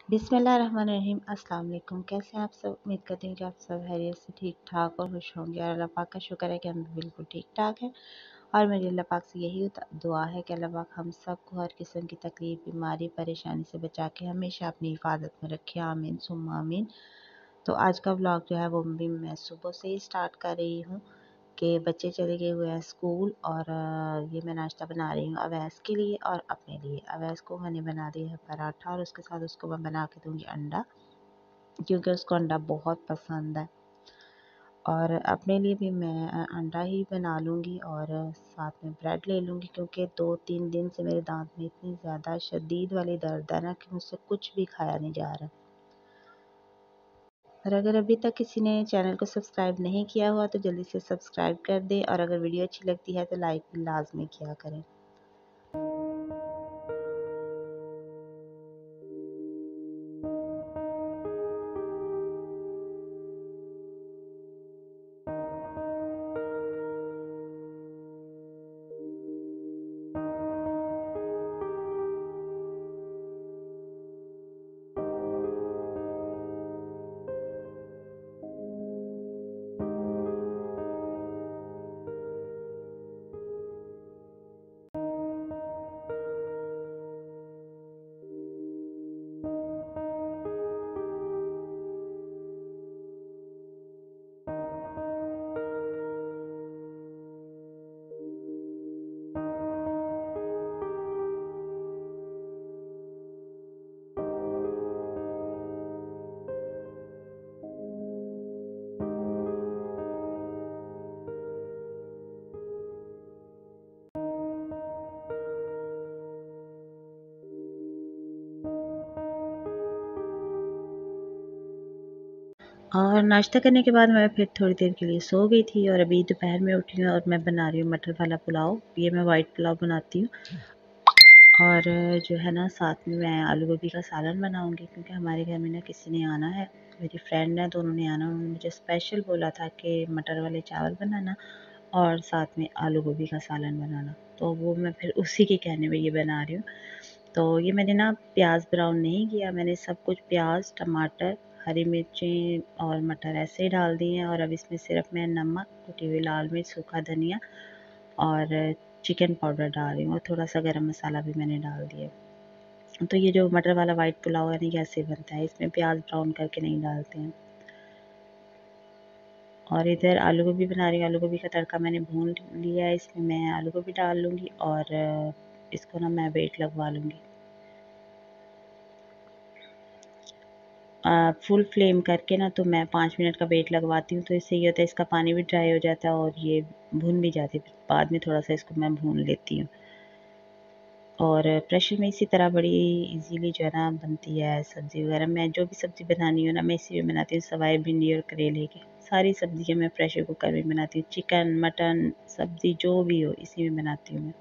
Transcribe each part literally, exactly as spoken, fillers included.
बिस्मिल्लाहिर्रहमानिर्रहीम। अस्सलाम वालेकुम। कैसे हैं आप सब? उम्मीद करती हूँ कि आप सब खैरियत से ठीक ठाक और खुश होंगे और अल्लाह पाक का शुक्र है कि हम भी बिल्कुल ठीक ठाक हैं। और मेरी अल्लाह पाक से यही दुआ है कि अल्लाह पाक हम सबको हर किस्म की तकलीफ़, बीमारी, परेशानी से बचा के हमेशा अपनी हिफाजत में रखे। आमीन सुम्मा आमीन। तो आज का व्लॉग जो है वो भी मैं सुबह से ही स्टार्ट कर रही हूँ कि बच्चे चले गए हुए हैं स्कूल और अ, ये मैं नाश्ता बना रही हूँ अवैस के लिए और अपने लिए। अवैस को मैंने बना दिया है पराठा और उसके साथ उसको मैं बना के दूँगी अंडा, क्योंकि उसको अंडा बहुत पसंद है। और अपने लिए भी मैं अ, अंडा ही बना लूँगी और साथ में ब्रेड ले लूँगी, क्योंकि दो तीन दिन से मेरे दाँत में इतनी ज़्यादा शदीद वाली दर्द है ना कि मुझसे कुछ भी खाया नहीं जा रहा। और अगर अभी तक किसी ने चैनल को सब्सक्राइब नहीं किया हुआ तो जल्दी से सब्सक्राइब कर दें और अगर वीडियो अच्छी लगती है तो लाइक भी लाज़मी किया करें। और नाश्ता करने के बाद मैं फिर थोड़ी देर के लिए सो गई थी और अभी दोपहर में उठी हूँ और मैं बना रही हूँ मटर वाला पुलाव। ये मैं वाइट पुलाव बनाती हूँ और जो है ना साथ में मैं आलू गोभी का सालन बनाऊँगी, क्योंकि हमारे घर में ना किसी ने आना है, मेरी फ्रेंड है तो उन्होंने आना। उन्होंने मुझे स्पेशल बोला था कि मटर वाले चावल बनाना और साथ में आलू गोभी का सालन बनाना, तो वो मैं फिर उसी के कहने पे ये बना रही हूँ। तो ये मैंने ना प्याज ब्राउन नहीं किया, मैंने सब कुछ प्याज, टमाटर, हरी मिर्चें और मटर ऐसे ही डाल दिए हैं और अब इसमें सिर्फ मैं नमक, कुटी हुई लाल मिर्च, सूखा धनिया और चिकन पाउडर डाल रही हूँ और थोड़ा सा गरम मसाला भी मैंने डाल दिया। तो ये जो मटर वाला वाइट पुलाव है ना, ये ऐसे बनता है, इसमें प्याज ब्राउन करके नहीं डालते हैं। और इधर आलू गोभी बना रही हूँ, आलू गोभी का तड़का मैंने भून लिया है, इसमें मैं आलू गोभी डाल लूँगी और इसको ना मैं वेट लगवा लूँगी। फुल फ्लेम करके ना तो मैं पाँच मिनट का वेट लगवाती हूँ, तो इससे ये होता है इसका पानी भी ड्राई हो जाता है और ये भून भी जाती है। बाद में थोड़ा सा इसको मैं भून लेती हूँ और प्रेशर में इसी तरह बड़ी इजीली जो है ना बनती है सब्ज़ी वगैरह। मैं जो भी सब्ज़ी बनानी हो ना मैं इसी में बनाती हूँ, सवाए भिंडी और करेले की सारी सब्ज़ियाँ मैं प्रेशर कुकर में बनाती हूँ। चिकन, मटन, सब्ज़ी जो भी हो इसी में बनाती हूँ मैं।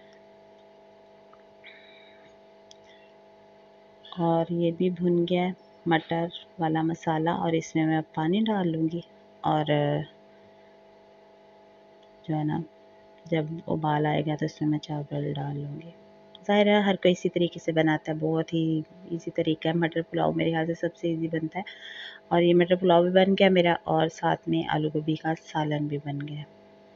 और ये भी भुन गया है मटर वाला मसाला और इसमें मैं अब पानी डाल लूँगी और जो है ना जब उबाल आएगा तो इसमें मैं चावल डाल लूँगी। ज़ाहिर है हर कोई इसी तरीके से बनाता है, बहुत ही इजी तरीका है। मटर पुलाव मेरे ख़्याल से सबसे इजी बनता है और ये मटर पुलाव भी बन गया मेरा और साथ में आलू गोभी का सालन भी बन गया।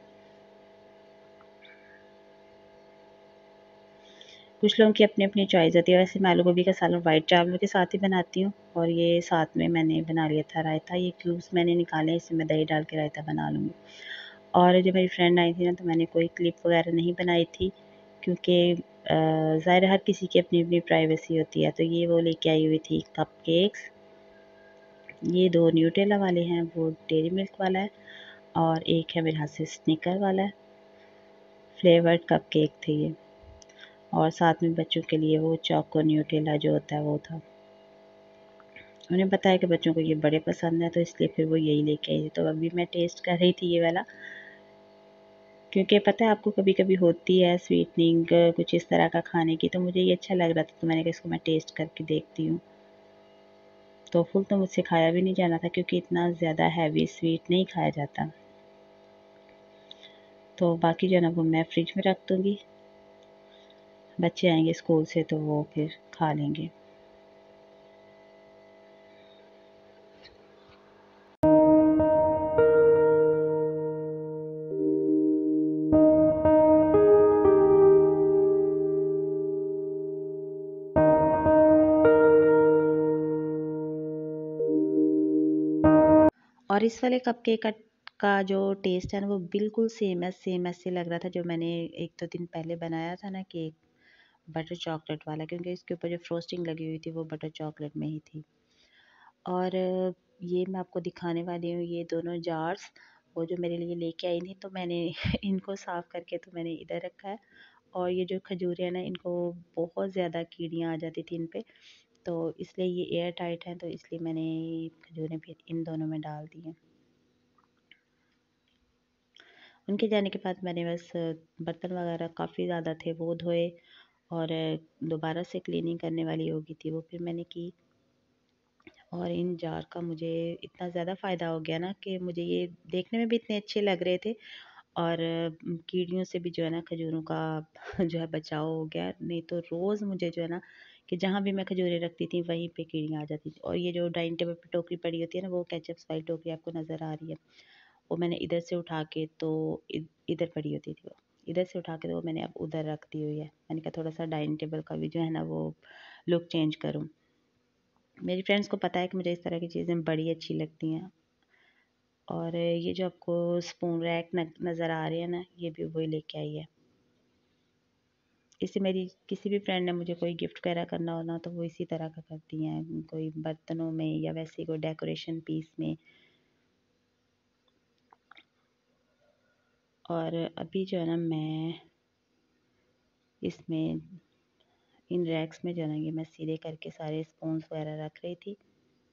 कुछ लोगों की अपनी अपनी चॉइस होती है, वैसे मैं आलू गोभी का सालन वाइट चावलों के साथ ही बनाती हूँ और ये साथ में मैंने बना लिया था रायता। ये क्यूब्स मैंने निकाले, इसमें मैं दही डाल के रायता बना लूँगी। और जब मेरी फ्रेंड आई थी ना तो मैंने कोई क्लिप वगैरह नहीं बनाई थी, क्योंकि ज़ाहिर हर किसी की अपनी अपनी प्राइवेसी होती है। तो ये वो लेके आई हुई थी कपकेक्स, ये दो न्यूटेला वाले हैं, वो डेयरी मिल्क वाला है और एक है मेरे हाथ से स्निकर वाला है, फ्लेवर्ड कपकेक थे ये। और साथ में बच्चों के लिए वो चोको न्यूटेला जो होता है वो था। उन्हें बताया कि बच्चों को ये बड़े पसंद है तो इसलिए फिर वो यही लेके आई थी। तो अभी मैं टेस्ट कर रही थी ये वाला, क्योंकि पता है आपको कभी कभी होती है स्वीटनिंग कुछ इस तरह का खाने की, तो मुझे ये अच्छा लग रहा था तो मैंने कहा इसको मैं टेस्ट करके देखती हूँ। तो फुल तो मुझसे खाया भी नहीं जाना था, क्योंकि इतना ज़्यादा हैवी स्वीट नहीं खाया जाता। तो बाकी जो है ना वो मैं फ्रिज में रख दूँगी, बच्चे आएंगे स्कूल से तो वो फिर खा लेंगे। और इस वाले कपकेक का का जो टेस्ट है ना वो बिल्कुल सेम है, सेम ऐसे लग रहा था जो मैंने एक दो दिन पहले बनाया था ना केक, बटर चॉकलेट वाला, क्योंकि इसके ऊपर जो फ्रोस्टिंग लगी हुई थी वो बटर चॉकलेट में ही थी। और ये मैं आपको दिखाने वाली हूँ ये दोनों जार्स, वो जो मेरे लिए लेके आई थी, तो मैंने इनको साफ़ करके तो मैंने इधर रखा है। और ये जो खजूरें हैं ना, इनको बहुत ज़्यादा कीड़ियाँ आ जाती थी इन पे, तो इसलिए ये एयर टाइट हैं, तो इसलिए मैंने खजूरें फिर इन दोनों में डाल दी हैं। उनके जाने के बाद मैंने बस बर्तन वगैरह काफ़ी ज़्यादा थे वो धोए, और दोबारा से क्लीनिंग करने वाली होगी थी वो फिर मैंने की। और इन जार का मुझे इतना ज़्यादा फ़ायदा हो गया ना कि मुझे ये देखने में भी इतने अच्छे लग रहे थे, और कीड़ियों से भी जो है ना खजूरों का जो है बचाव हो गया। नहीं तो रोज़ मुझे जो है ना कि जहाँ भी मैं खजूरें रखती थी वहीं पे कीड़ियाँ आ जाती थी। और ये जो डाइनिंग टेबल पे टोकरी पड़ी होती है ना, वो केचप्स वाली टोकरी आपको नज़र आ रही है, वो मैंने इधर से उठा के तो इधर पड़ी होती थी वो, इधर से उठा के तो वो मैंने अब उधर रख दी हुई है। मैंने कहा थोड़ा सा डाइनिंग टेबल का भी जो है ना वो लुक चेंज करूँ। मेरी फ्रेंड्स को पता है कि मुझे इस तरह की चीज़ें बड़ी अच्छी लगती हैं। और ये जो आपको स्पून रैक नज़र आ रही है ना, ये भी वही लेके आई है। इसे मेरी किसी भी फ्रेंड ने मुझे कोई गिफ्ट वगैरह करना हो ना, तो वो इसी तरह का करती हैं, कोई बर्तनों में या वैसे कोई डेकोरेशन पीस में। और अभी जो है ना मैं इसमें इन रैक्स में जो है ना ये मैं सीधे करके सारे स्पून्स वगैरह रख रही थी।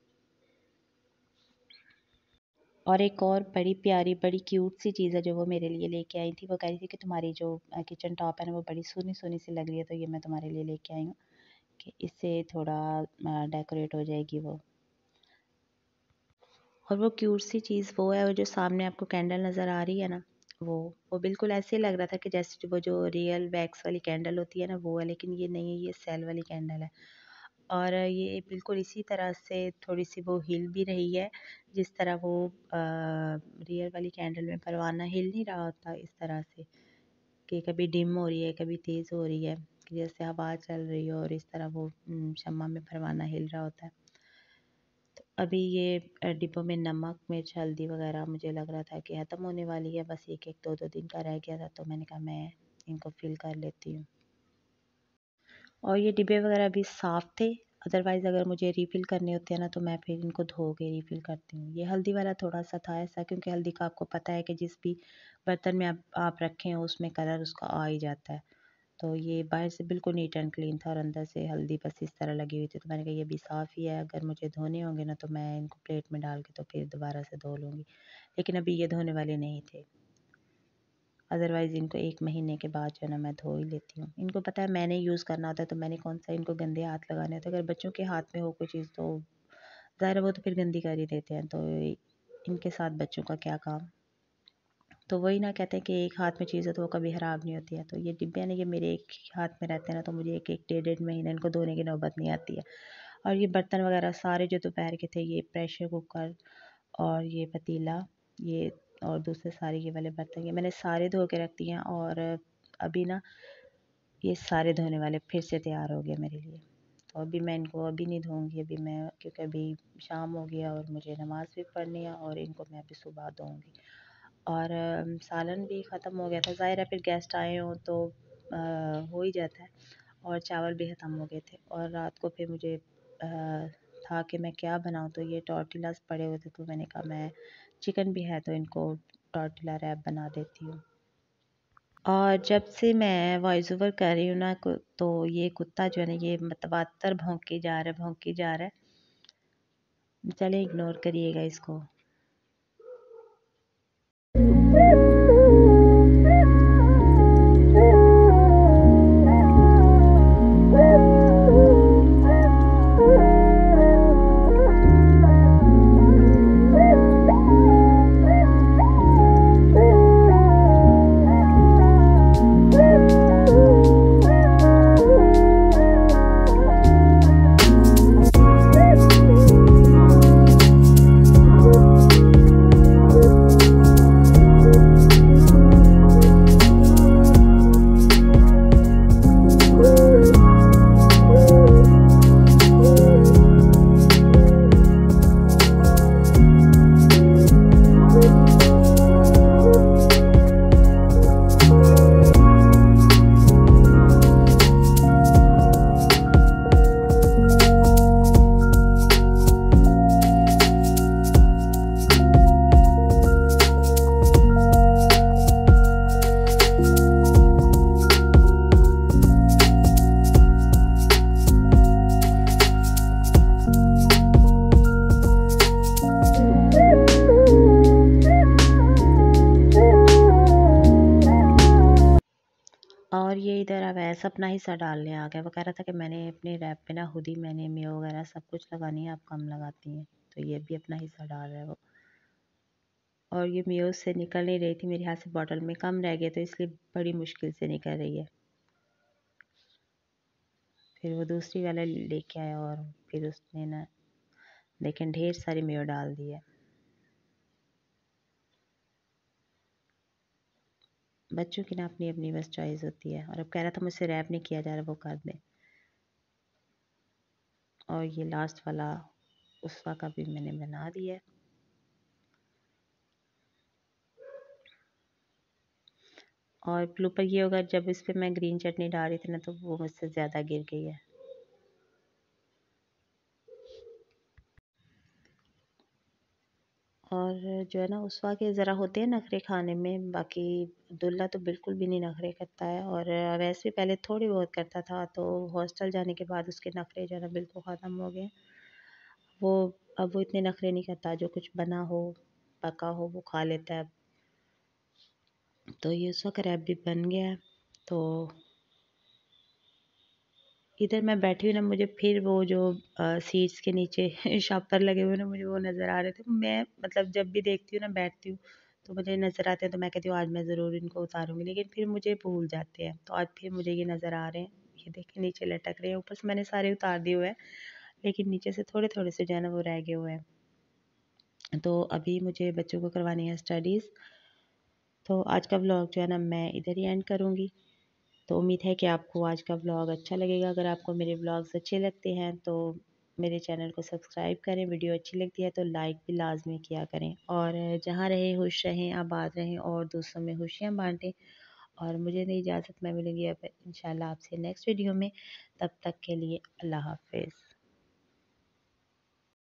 और एक और बड़ी प्यारी बड़ी क्यूट सी चीज़ है जो वो मेरे लिए लेके आई थी। वो कह रही थी कि तुम्हारी जो किचन टॉप है ना वो बड़ी सोनी सोनी सी लग रही है, तो ये मैं तुम्हारे लिए लेके आई हूँ कि इससे थोड़ा डेकोरेट हो जाएगी वो। और वो क्यूट सी चीज़ वो है, वो जो सामने आपको कैंडल नज़र आ रही है ना, वो वो बिल्कुल ऐसे लग रहा था कि जैसे वो जो रियल वैक्स वाली कैंडल होती है ना वो है, लेकिन ये नहीं है, ये सेल वाली कैंडल है। और ये बिल्कुल इसी तरह से थोड़ी सी वो हिल भी रही है, जिस तरह वो रियल वाली कैंडल में परवाना हिल नहीं रहा होता इस तरह से, कि कभी डिम हो रही है कभी तेज़ हो रही है, कि जैसे हवा चल रही हो और इस तरह वो शम्मा में परवाना हिल रहा होता है। तो अभी ये डिब्बों में नमक मिर्च हल्दी वगैरह मुझे लग रहा था कि ख़त्म होने वाली है, बस एक एक दो दो दिन का रह गया था, तो मैंने कहा मैं इनको फिल कर लेती हूँ। और ये डिब्बे वगैरह भी साफ़ थे, अदरवाइज़ अगर मुझे रीफ़िल करने होते हैं ना तो मैं फिर इनको धो के रीफ़िल करती हूँ। ये हल्दी वाला थोड़ा सा था ऐसा, क्योंकि हल्दी का आपको पता है कि जिस भी बर्तन में आप आप रखें उसमें कलर उसका आ ही जाता है। तो ये बाहर से बिल्कुल नीट एंड क्लीन था और अंदर से हल्दी बस इस तरह लगी हुई थी, तो मैंने कहा ये भी साफ़ ही है, अगर मुझे धोने होंगे ना तो मैं इनको प्लेट में डाल के तो फिर दोबारा से धो लूँगी। लेकिन अभी ये धोने वाले नहीं थे, अदरवाइज़ इनको एक महीने के बाद जो है ना मैं धो ही लेती हूँ। इनको पता है मैंने यूज़ करना होता है, तो मैंने कौन सा इनको गंदे हाथ लगाने होते हैं। अगर बच्चों के हाथ में हो कोई चीज़ तो ज़ाहिर है वो तो फिर गंदी कर ही देते हैं, तो इनके साथ बच्चों का क्या काम। तो वही ना कहते हैं कि एक हाथ में चीज़ है तो वो कभी ख़राब नहीं होती है। तो ये डिब्बे ना ये मेरे एक हाथ में रहते हैं ना, तो मुझे एक एक डेढ़ डेढ़ महीने इनको धोने की नौबत नहीं आती है। और ये बर्तन वगैरह सारे जो दोपहर के थे, ये प्रेशर कुकर और ये पतीला, ये और दूसरे सारे ये वाले बर्तन, ये मैंने सारे धो के रख दिए हैं। और अभी ना ये सारे धोने वाले फिर से तैयार हो गए मेरे लिए, तो अभी मैं इनको अभी नहीं धोऊँगी, अभी मैं, क्योंकि अभी शाम हो गया और मुझे नमाज़ भी पढ़नी है, और इनको मैं अभी सुबह धोऊँगी। और सालन भी ख़त्म हो गया था, ज़ाहिर है फिर गेस्ट आए हों तो आ, हो ही जाता है। और चावल भी ख़त्म हो गए थे, और रात को फिर मुझे आ, था कि मैं क्या बनाऊँ, तो ये टॉर्टिलास पड़े हुए थे, तो मैंने कहा मैं चिकन भी है तो इनको टॉर्टिला रैप बना देती हूँ। और जब से मैं वॉइस ओवर कर रही हूँ ना, तो ये कुत्ता जो है ना ये मतवातर भौंकी जा रहा है भौंकी जा रहा है। चलें इग्नोर करिएगा इसको। बस अपना हिस्सा डालने आ गया। वो कह रहा था कि मैंने अपने रैप पे ना खुद ही मैंने मेयो वगैरह सब कुछ लगानी है, आप कम लगाती हैं। तो ये भी अपना हिस्सा डाल रहा है वो। और ये मेयो से निकल नहीं रही थी, मेरे हाथ से बॉटल में कम रह गया तो इसलिए बड़ी मुश्किल से निकल रही है। फिर वो दूसरी वाला लेके आया और फिर उसने ना लेकिन ढेर सारी मेयो डाल दी है। बच्चों की ना अपनी अपनी बस चॉइस होती है। और अब कह रहा था मुझसे रैप नहीं किया जा रहा, वो कर दे। और ये लास्ट वाला उसका का भी मैंने बना दिया है। और ब्लूपर ये होगा, जब इस पे मैं ग्रीन चटनी डाल रही थी ना तो वो मुझसे ज़्यादा गिर गई है। और जो है ना उसवा के ज़रा होते हैं नखरे खाने में, बाकी दुल्ला तो बिल्कुल भी नहीं नखरे करता है। और वैसे भी पहले थोड़ी बहुत करता था, तो हॉस्टल जाने के बाद उसके नखरे जो है ना बिल्कुल ख़त्म हो गए। वो अब वो इतने नखरे नहीं करता, जो कुछ बना हो पका हो वो खा लेता है। तो ये उसवा का रैप भी बन गया है। तो इधर मैं बैठी हूँ ना, मुझे फिर वो जो सीट्स के नीचे शॉपर लगे हुए ना मुझे वो नज़र आ रहे थे। मैं मतलब जब भी देखती हूँ ना बैठती हूँ तो मुझे नज़र आते हैं, तो मैं कहती हूँ आज मैं ज़रूर इनको उतारूँगी, लेकिन फिर मुझे भूल जाते हैं। तो आज फिर मुझे ये नज़र आ रहे हैं, ये देखिए नीचे लटक रहे हैं। ऊपर से मैंने सारे उतार दिए हुए हैं, लेकिन नीचे से थोड़े थोड़े से जो है ना वो रह गए हुए हैं। तो अभी मुझे बच्चों को करवानी है स्टडीज़। तो आज का व्लॉग जो है ना मैं इधर ही एंड करूँगी। तो उम्मीद है कि आपको आज का व्लॉग अच्छा लगेगा। अगर आपको मेरे व्लॉग्स अच्छे लगते हैं तो मेरे चैनल को सब्सक्राइब करें। वीडियो अच्छी लगती है तो लाइक भी लाजमी किया करें। और जहाँ रहें खुश रहें, आबाद रहें और दूसरों में खुशियाँ बांटें। और मुझे नहीं इजाज़त, मैं मिलूँगी अब इंशाल्लाह आपसे नेक्स्ट वीडियो में। तब तक के लिए अल्लाह हाफ़िज़।